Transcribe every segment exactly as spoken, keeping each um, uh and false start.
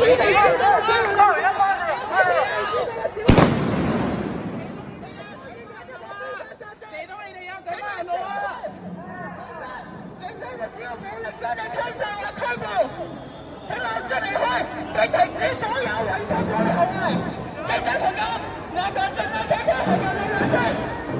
將你推上嘅區部，請我將你開，並停止所有違法暴力行為。警察同我，我就盡量企出去為你兩聲。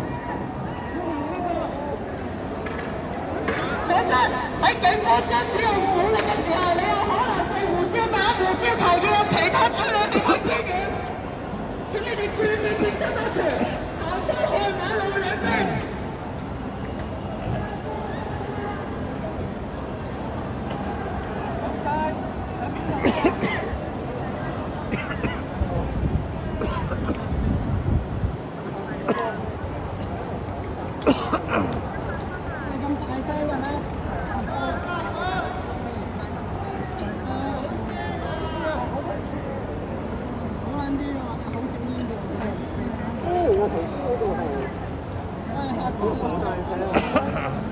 講真，喺警方將使用武力嘅時候，你有可能被胡椒打、胡椒球，要有其他催淚彈去支援。請你哋注意健身安全，行車看馬路兩邊。你咁大聲嘅咩？好撚啲啊！好食煙嘅。哦，我頭先嗰度係。唉，下次好大聲啊！